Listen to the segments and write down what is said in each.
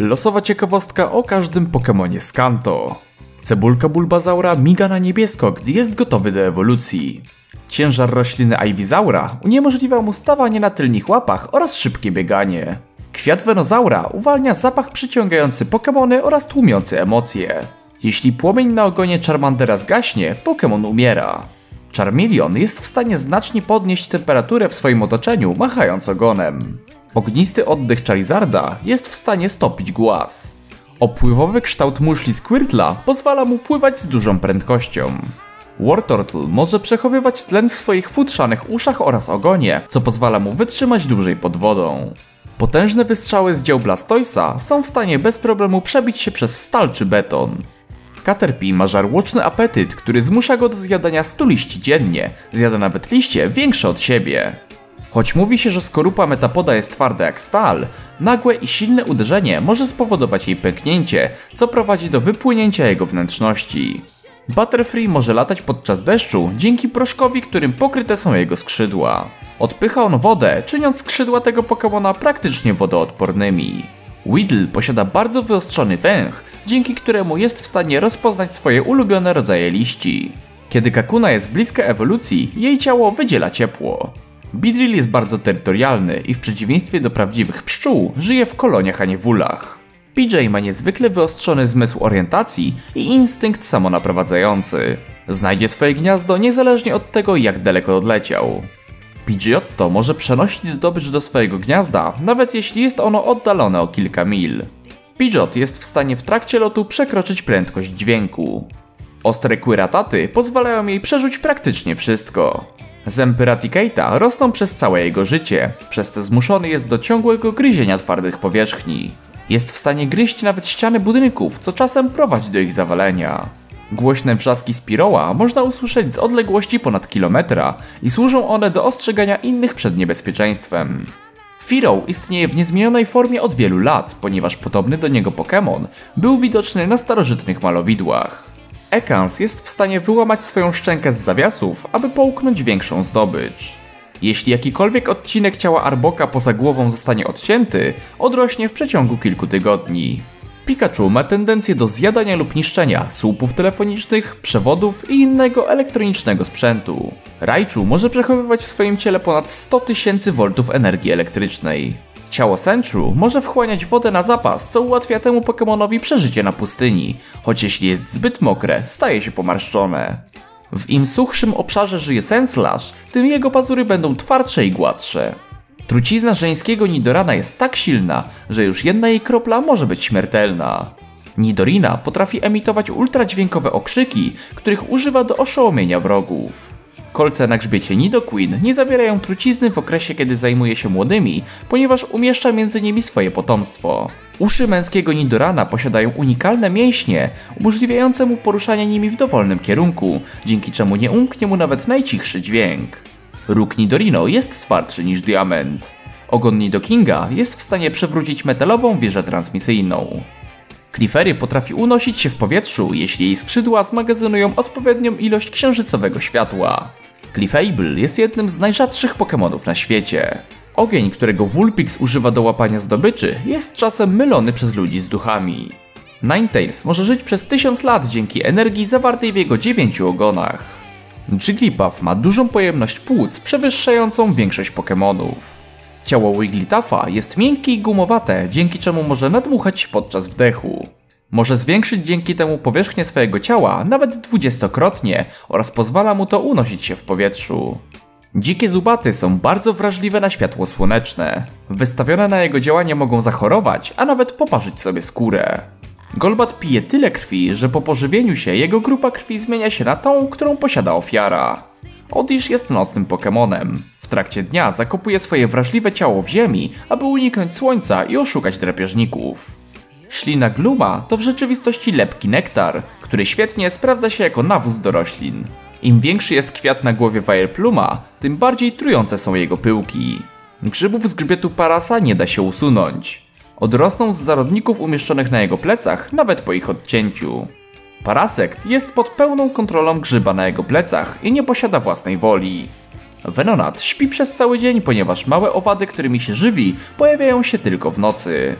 Losowa ciekawostka o każdym Pokemonie z Kanto. Cebulka Bulbazaura miga na niebiesko, gdy jest gotowy do ewolucji. Ciężar rośliny Ivysaura uniemożliwia mu stawanie na tylnych łapach oraz szybkie bieganie. Kwiat Venozaura uwalnia zapach przyciągający Pokemony oraz tłumiący emocje. Jeśli płomień na ogonie Charmandera zgaśnie, Pokemon umiera. Charmeleon jest w stanie znacznie podnieść temperaturę w swoim otoczeniu, machając ogonem. Ognisty oddech Charizarda jest w stanie stopić głaz. Opływowy kształt muszli Squirtla pozwala mu pływać z dużą prędkością. Wartortle może przechowywać tlen w swoich futrzanych uszach oraz ogonie, co pozwala mu wytrzymać dłużej pod wodą. Potężne wystrzały z dział Blastoisa są w stanie bez problemu przebić się przez stal czy beton. Caterpie ma żarłoczny apetyt, który zmusza go do zjadania 100 liści dziennie, zjada nawet liście większe od siebie. Choć mówi się, że skorupa Metapoda jest twarda jak stal, nagłe i silne uderzenie może spowodować jej pęknięcie, co prowadzi do wypłynięcia jego wnętrzności. Butterfree może latać podczas deszczu dzięki proszkowi, którym pokryte są jego skrzydła. Odpycha on wodę, czyniąc skrzydła tego Pokemona praktycznie wodoodpornymi. Weedle posiada bardzo wyostrzony węch, dzięki któremu jest w stanie rozpoznać swoje ulubione rodzaje liści. Kiedy Kakuna jest bliska ewolucji, jej ciało wydziela ciepło. Beedrill jest bardzo terytorialny i w przeciwieństwie do prawdziwych pszczół żyje w koloniach, a nie w ulach. PJ ma niezwykle wyostrzony zmysł orientacji i instynkt samonaprowadzający. Znajdzie swoje gniazdo niezależnie od tego, jak daleko odleciał. Pidgeotto może przenosić zdobycz do swojego gniazda, nawet jeśli jest ono oddalone o kilka mil. Pidgeot jest w stanie w trakcie lotu przekroczyć prędkość dźwięku. Ostre Quirataty pozwalają jej przerzuć praktycznie wszystko. Zęby Raticate'a rosną przez całe jego życie, przez co zmuszony jest do ciągłego gryzienia twardych powierzchni. Jest w stanie gryźć nawet ściany budynków, co czasem prowadzi do ich zawalenia. Głośne wrzaski Spearowa można usłyszeć z odległości ponad kilometra i służą one do ostrzegania innych przed niebezpieczeństwem. Fearow istnieje w niezmienionej formie od wielu lat, ponieważ podobny do niego Pokémon był widoczny na starożytnych malowidłach. Ekans jest w stanie wyłamać swoją szczękę z zawiasów, aby połknąć większą zdobycz. Jeśli jakikolwiek odcinek ciała Arboka poza głową zostanie odcięty, odrośnie w przeciągu kilku tygodni. Pikachu ma tendencję do zjadania lub niszczenia słupów telefonicznych, przewodów i innego elektronicznego sprzętu. Raichu może przechowywać w swoim ciele ponad 100 000 V energii elektrycznej. Ciało Sandshrew może wchłaniać wodę na zapas, co ułatwia temu Pokemonowi przeżycie na pustyni, choć jeśli jest zbyt mokre, staje się pomarszczone. W im suchszym obszarze żyje Sandslash, tym jego pazury będą twardsze i gładsze. Trucizna żeńskiego Nidorana jest tak silna, że już jedna jej kropla może być śmiertelna. Nidorina potrafi emitować ultradźwiękowe okrzyki, których używa do oszołomienia wrogów. Kolce na grzbiecie Nidoqueen nie zawierają trucizny w okresie, kiedy zajmuje się młodymi, ponieważ umieszcza między nimi swoje potomstwo. Uszy męskiego Nidorana posiadają unikalne mięśnie, umożliwiające mu poruszanie nimi w dowolnym kierunku, dzięki czemu nie umknie mu nawet najcichszy dźwięk. Róg Nidorino jest twardszy niż diament. Ogon Nidokinga jest w stanie przewrócić metalową wieżę transmisyjną. Clefairy potrafi unosić się w powietrzu, jeśli jej skrzydła zmagazynują odpowiednią ilość księżycowego światła. Clefable jest jednym z najrzadszych Pokemonów na świecie. Ogień, którego Vulpix używa do łapania zdobyczy, jest czasem mylony przez ludzi z duchami. Ninetales może żyć przez 1000 lat dzięki energii zawartej w jego 9 ogonach. Jigglypuff ma dużą pojemność płuc, przewyższającą większość Pokemonów. Ciało Wigglytuffa jest miękkie i gumowate, dzięki czemu może nadmuchać podczas wdechu. Może zwiększyć dzięki temu powierzchnię swojego ciała nawet 20-krotnie oraz pozwala mu to unosić się w powietrzu. Dzikie zubaty są bardzo wrażliwe na światło słoneczne. Wystawione na jego działanie mogą zachorować, a nawet poparzyć sobie skórę. Golbat pije tyle krwi, że po pożywieniu się jego grupa krwi zmienia się na tą, którą posiada ofiara. Oddish jest nocnym Pokemonem. W trakcie dnia zakopuje swoje wrażliwe ciało w ziemi, aby uniknąć słońca i oszukać drapieżników. Ślina Gluma to w rzeczywistości lepki nektar, który świetnie sprawdza się jako nawóz do roślin. Im większy jest kwiat na głowie Wirepluma, tym bardziej trujące są jego pyłki. Grzybów z grzbietu Parasa nie da się usunąć. Odrosną z zarodników umieszczonych na jego plecach nawet po ich odcięciu. Parasect jest pod pełną kontrolą grzyba na jego plecach i nie posiada własnej woli. Venonat śpi przez cały dzień, ponieważ małe owady, którymi się żywi, pojawiają się tylko w nocy.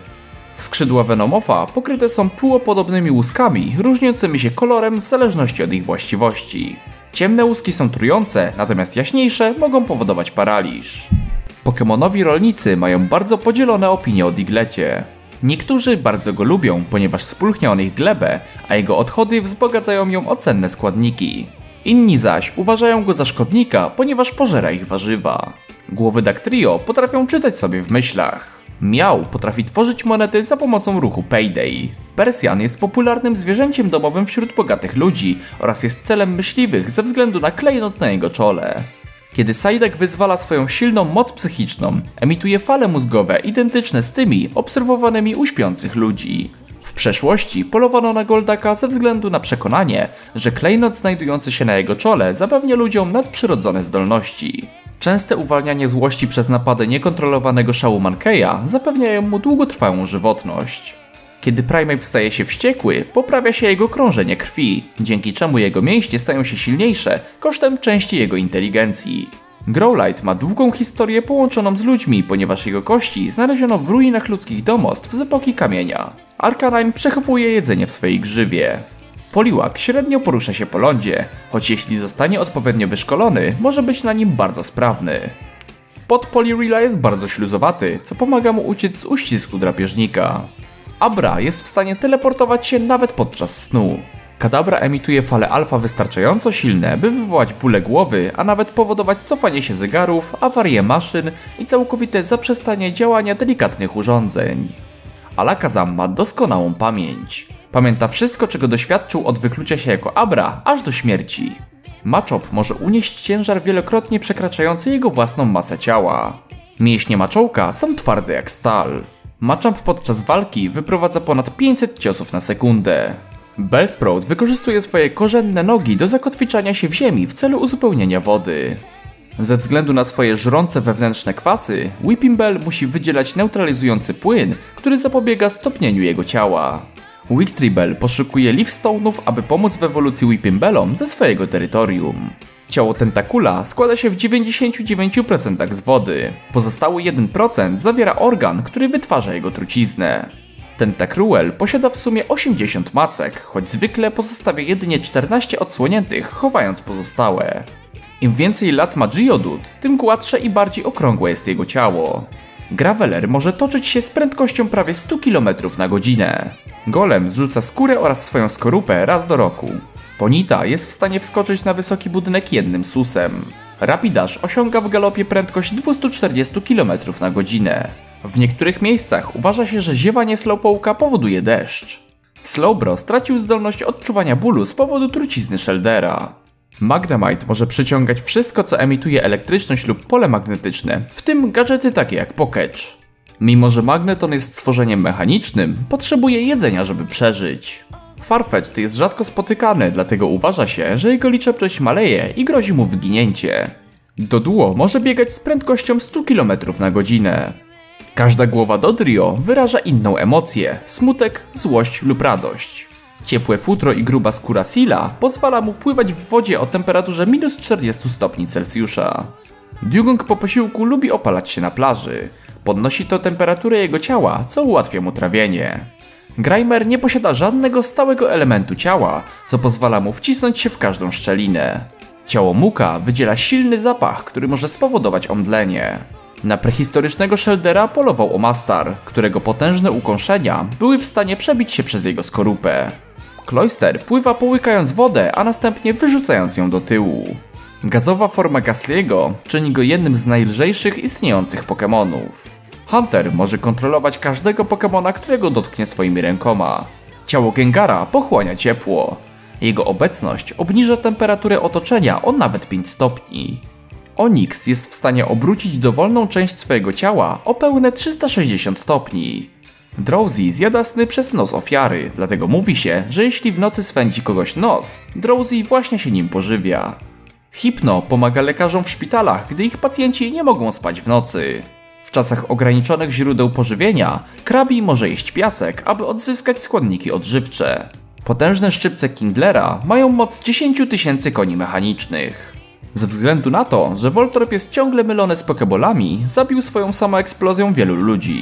Skrzydła Venomowa pokryte są pyłopodobnymi łuskami, różniącymi się kolorem w zależności od ich właściwości. Ciemne łuski są trujące, natomiast jaśniejsze mogą powodować paraliż. Pokemonowi rolnicy mają bardzo podzielone opinie o Diglecie. Niektórzy bardzo go lubią, ponieważ spulchnia on ich glebę, a jego odchody wzbogacają ją o cenne składniki. Inni zaś uważają go za szkodnika, ponieważ pożera ich warzywa. Głowy Dugtrio potrafią czytać sobie w myślach. Miau potrafi tworzyć monety za pomocą ruchu Payday. Persjan jest popularnym zwierzęciem domowym wśród bogatych ludzi oraz jest celem myśliwych ze względu na klejnot na jego czole. Kiedy Psyduck wyzwala swoją silną moc psychiczną, emituje fale mózgowe identyczne z tymi obserwowanymi u śpiących ludzi. W przeszłości polowano na Goldaka ze względu na przekonanie, że klejnot znajdujący się na jego czole zapewnia ludziom nadprzyrodzone zdolności. Częste uwalnianie złości przez napady niekontrolowanego szału Mankeya zapewniają mu długotrwałą żywotność. Kiedy Primeape staje się wściekły, poprawia się jego krążenie krwi, dzięki czemu jego mięśnie stają się silniejsze kosztem części jego inteligencji. Growlithe ma długą historię połączoną z ludźmi, ponieważ jego kości znaleziono w ruinach ludzkich domostw z epoki kamienia. Arcanine przechowuje jedzenie w swojej grzywie. Poliwag średnio porusza się po lądzie, choć jeśli zostanie odpowiednio wyszkolony, może być na nim bardzo sprawny. Pot Polyrilla jest bardzo śluzowaty, co pomaga mu uciec z uścisku drapieżnika. Abra jest w stanie teleportować się nawet podczas snu. Kadabra emituje fale alfa wystarczająco silne, by wywołać bóle głowy, a nawet powodować cofanie się zegarów, awarie maszyn i całkowite zaprzestanie działania delikatnych urządzeń. Alakazam ma doskonałą pamięć. Pamięta wszystko, czego doświadczył od wyklucia się jako Abra, aż do śmierci. Machop może unieść ciężar wielokrotnie przekraczający jego własną masę ciała. Mięśnie Machołka są twarde jak stal. Machamp podczas walki wyprowadza ponad 500 ciosów na sekundę. Bellsprout wykorzystuje swoje korzenne nogi do zakotwiczania się w ziemi w celu uzupełnienia wody. Ze względu na swoje żrące wewnętrzne kwasy, Weepinbell musi wydzielać neutralizujący płyn, który zapobiega stopnieniu jego ciała. Wictribel poszukuje Leafstone'ów, aby pomóc w ewolucji Weepinbellom ze swojego terytorium. Ciało Tentakula składa się w 99% z wody. Pozostały 1% zawiera organ, który wytwarza jego truciznę. Tentacruel posiada w sumie 80 macek, choć zwykle pozostawia jedynie 14 odsłoniętych, chowając pozostałe. Im więcej lat ma Geodude, tym gładsze i bardziej okrągłe jest jego ciało. Graveler może toczyć się z prędkością prawie 100 km na godzinę. Golem zrzuca skórę oraz swoją skorupę raz do roku. Ponita jest w stanie wskoczyć na wysoki budynek jednym susem. Rapidash osiąga w galopie prędkość 240 km na godzinę. W niektórych miejscach uważa się, że ziewanie Slowpoke'a powoduje deszcz. Slowbro stracił zdolność odczuwania bólu z powodu trucizny Sheldera. Magnemite może przyciągać wszystko, co emituje elektryczność lub pole magnetyczne, w tym gadżety takie jak Poketch. Mimo że Magneton jest stworzeniem mechanicznym, potrzebuje jedzenia, żeby przeżyć. Farfetch'd jest rzadko spotykany, dlatego uważa się, że jego liczebność maleje i grozi mu wyginięcie. Doduo może biegać z prędkością 100 km na godzinę. Każda głowa Dodrio wyraża inną emocję, smutek, złość lub radość. Ciepłe futro i gruba skóra Sila pozwala mu pływać w wodzie o temperaturze minus 40 stopni Celsjusza. Dugong po posiłku lubi opalać się na plaży. Podnosi to temperaturę jego ciała, co ułatwia mu trawienie. Grimer nie posiada żadnego stałego elementu ciała, co pozwala mu wcisnąć się w każdą szczelinę. Ciało Muka wydziela silny zapach, który może spowodować omdlenie. Na prehistorycznego Sheldera polował Omastar, którego potężne ukąszenia były w stanie przebić się przez jego skorupę. Cloyster pływa połykając wodę, a następnie wyrzucając ją do tyłu. Gazowa forma Gastly'ego czyni go jednym z najlżejszych istniejących Pokemonów. Hunter może kontrolować każdego Pokemona, którego dotknie swoimi rękoma. Ciało Gengara pochłania ciepło. Jego obecność obniża temperaturę otoczenia o nawet 5 stopni. Onix jest w stanie obrócić dowolną część swojego ciała o pełne 360 stopni. Drowsy zjada sny przez nos ofiary, dlatego mówi się, że jeśli w nocy swędzi kogoś nos, Drowsy właśnie się nim pożywia. Hypno pomaga lekarzom w szpitalach, gdy ich pacjenci nie mogą spać w nocy. W czasach ograniczonych źródeł pożywienia, Krabi może jeść piasek, aby odzyskać składniki odżywcze. Potężne szczypce Kindlera mają moc 10 000 koni mechanicznych. Ze względu na to, że Voltorb jest ciągle mylony z Pokebolami, zabił swoją samoeksplozją wielu ludzi.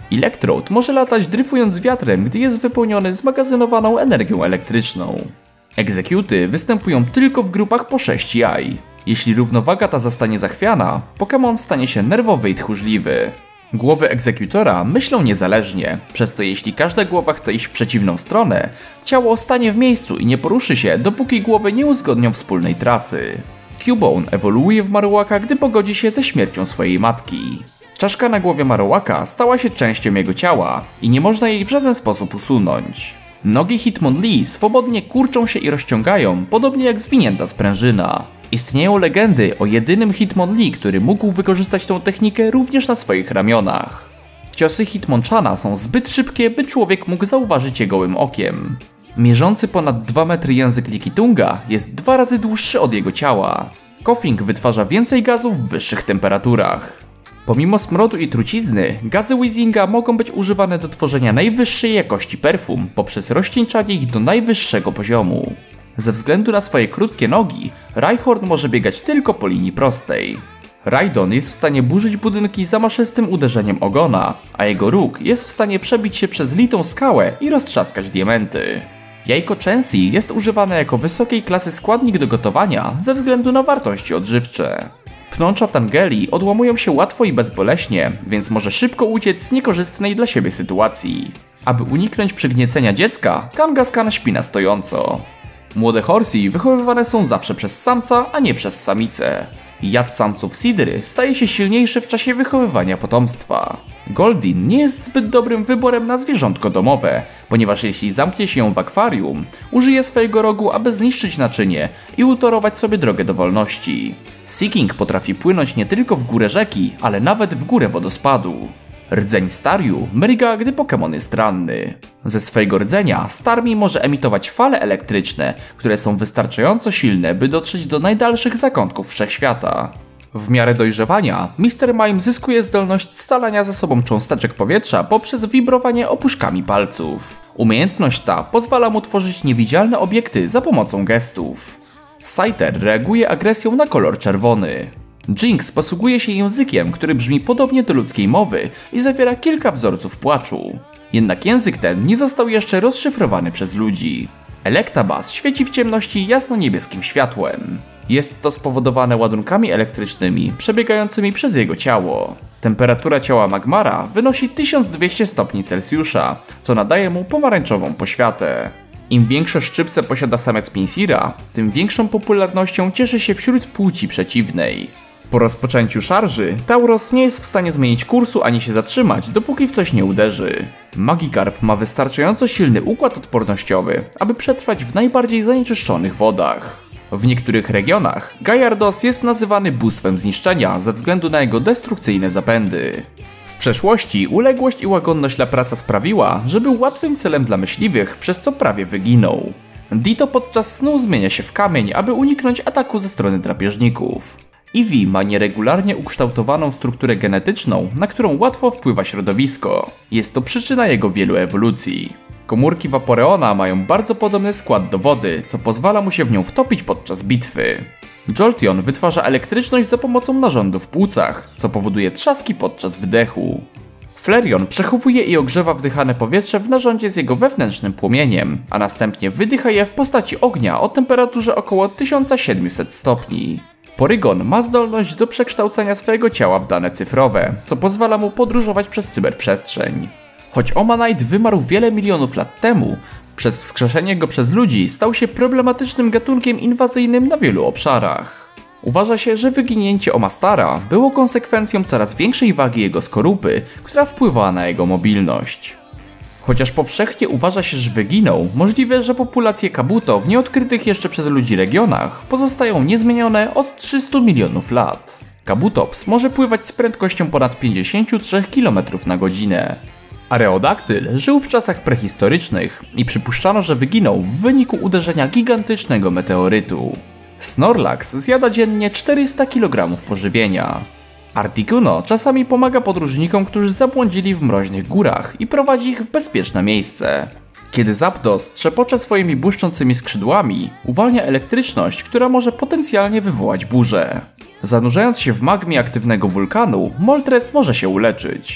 Electrode może latać dryfując wiatrem, gdy jest wypełniony zmagazynowaną energią elektryczną. Egzekuty występują tylko w grupach po 6 jaj. Jeśli równowaga ta zostanie zachwiana, Pokémon stanie się nerwowy i tchórzliwy. Głowy egzekutora myślą niezależnie, przez co jeśli każda głowa chce iść w przeciwną stronę, ciało stanie w miejscu i nie poruszy się, dopóki głowy nie uzgodnią wspólnej trasy. Cubone ewoluuje w Marowaka, gdy pogodzi się ze śmiercią swojej matki. Czaszka na głowie Marowaka stała się częścią jego ciała i nie można jej w żaden sposób usunąć. Nogi Hitmonlee swobodnie kurczą się i rozciągają, podobnie jak zwinięta sprężyna. Istnieją legendy o jedynym Hitmonlee, który mógł wykorzystać tę technikę również na swoich ramionach. Ciosy Hitmonchana są zbyt szybkie, by człowiek mógł zauważyć je gołym okiem. Mierzący ponad 2 metry język Likitunga jest 2 razy dłuższy od jego ciała. Koffing wytwarza więcej gazów w wyższych temperaturach. Pomimo smrodu i trucizny, gazy Weezinga mogą być używane do tworzenia najwyższej jakości perfum poprzez rozcieńczanie ich do najwyższego poziomu. Ze względu na swoje krótkie nogi, Rhyhorn może biegać tylko po linii prostej. Rhydon jest w stanie burzyć budynki zamaszystym uderzeniem ogona, a jego róg jest w stanie przebić się przez litą skałę i roztrzaskać diamenty. Jajko Chansey jest używane jako wysokiej klasy składnik do gotowania ze względu na wartości odżywcze. Pnącza Tangeli odłamują się łatwo i bezboleśnie, więc może szybko uciec z niekorzystnej dla siebie sytuacji. Aby uniknąć przygniecenia dziecka, Kangaskhan śpi na stojąco. Młode Horsey wychowywane są zawsze przez samca, a nie przez samicę. Jad samców Sidry staje się silniejszy w czasie wychowywania potomstwa. Goldeen nie jest zbyt dobrym wyborem na zwierzątko domowe, ponieważ jeśli zamknie się ją w akwarium, użyje swojego rogu, aby zniszczyć naczynie i utorować sobie drogę do wolności. Seaking potrafi płynąć nie tylko w górę rzeki, ale nawet w górę wodospadu. Rdzeń Staryu mryga, gdy Pokémon jest ranny. Ze swojego rdzenia Starmie może emitować fale elektryczne, które są wystarczająco silne, by dotrzeć do najdalszych zakątków wszechświata. W miarę dojrzewania, Mr. Mime zyskuje zdolność scalania ze sobą cząsteczek powietrza poprzez wibrowanie opuszkami palców. Umiejętność ta pozwala mu tworzyć niewidzialne obiekty za pomocą gestów. Scyther reaguje agresją na kolor czerwony. Jynx posługuje się językiem, który brzmi podobnie do ludzkiej mowy i zawiera kilka wzorców płaczu. Jednak język ten nie został jeszcze rozszyfrowany przez ludzi. Electabuzz świeci w ciemności jasno-niebieskim światłem. Jest to spowodowane ładunkami elektrycznymi przebiegającymi przez jego ciało. Temperatura ciała Magmara wynosi 1200 stopni Celsjusza, co nadaje mu pomarańczową poświatę. Im większe szczypce posiada samiec Pinsira, tym większą popularnością cieszy się wśród płci przeciwnej. Po rozpoczęciu szarży, Tauros nie jest w stanie zmienić kursu ani się zatrzymać, dopóki w coś nie uderzy. Magikarp ma wystarczająco silny układ odpornościowy, aby przetrwać w najbardziej zanieczyszczonych wodach. W niektórych regionach Gyarados jest nazywany bóstwem zniszczenia ze względu na jego destrukcyjne zapędy. W przeszłości uległość i łagodność Laprasa sprawiła, że był łatwym celem dla myśliwych, przez co prawie wyginął. Ditto podczas snu zmienia się w kamień, aby uniknąć ataku ze strony drapieżników. Eevee ma nieregularnie ukształtowaną strukturę genetyczną, na którą łatwo wpływa środowisko. Jest to przyczyna jego wielu ewolucji. Komórki Vaporeona mają bardzo podobny skład do wody, co pozwala mu się w nią wtopić podczas bitwy. Jolteon wytwarza elektryczność za pomocą narządu w płucach, co powoduje trzaski podczas wydechu. Flareon przechowuje i ogrzewa wdychane powietrze w narządzie z jego wewnętrznym płomieniem, a następnie wydycha je w postaci ognia o temperaturze około 1700 stopni. Porygon ma zdolność do przekształcania swojego ciała w dane cyfrowe, co pozwala mu podróżować przez cyberprzestrzeń. Choć Omanite wymarł wiele milionów lat temu, przez wskrzeszenie go przez ludzi stał się problematycznym gatunkiem inwazyjnym na wielu obszarach. Uważa się, że wyginięcie Omastara było konsekwencją coraz większej wagi jego skorupy, która wpływała na jego mobilność. Chociaż powszechnie uważa się, że wyginął, możliwe, że populacje Kabuto w nieodkrytych jeszcze przez ludzi regionach pozostają niezmienione od 300 milionów lat. Kabutops może pływać z prędkością ponad 53 km na godzinę. Areodaktyl żył w czasach prehistorycznych i przypuszczano, że wyginął w wyniku uderzenia gigantycznego meteorytu. Snorlax zjada dziennie 400 kg pożywienia. Articuno czasami pomaga podróżnikom, którzy zabłądzili w mroźnych górach i prowadzi ich w bezpieczne miejsce. Kiedy Zapdos trzepocze swoimi błyszczącymi skrzydłami, uwalnia elektryczność, która może potencjalnie wywołać burzę. Zanurzając się w magmie aktywnego wulkanu, Moltres może się uleczyć.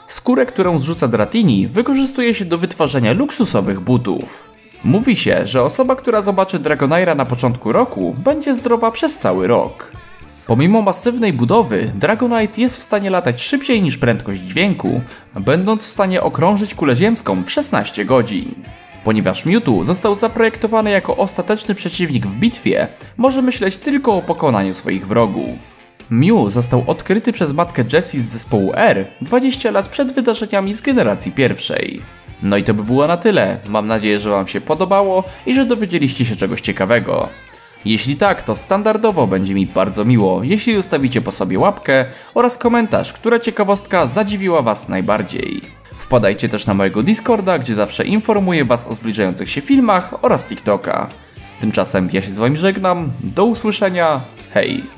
Skórę, którą zrzuca Dratini, wykorzystuje się do wytwarzania luksusowych butów. Mówi się, że osoba, która zobaczy Dragonaira na początku roku, będzie zdrowa przez cały rok. Pomimo masywnej budowy, Dragonite jest w stanie latać szybciej niż prędkość dźwięku, będąc w stanie okrążyć kulę ziemską w 16 godzin. Ponieważ Mewtwo został zaprojektowany jako ostateczny przeciwnik w bitwie, może myśleć tylko o pokonaniu swoich wrogów. Mew został odkryty przez matkę Jessie z zespołu R 20 lat przed wydarzeniami z generacji pierwszej. No i to by było na tyle. Mam nadzieję, że Wam się podobało i że dowiedzieliście się czegoś ciekawego. Jeśli tak, to standardowo będzie mi bardzo miło, jeśli zostawicie po sobie łapkę oraz komentarz, która ciekawostka zadziwiła Was najbardziej. Wpadajcie też na mojego Discorda, gdzie zawsze informuję Was o zbliżających się filmach oraz TikToka. Tymczasem ja się z Wami żegnam, do usłyszenia, hej!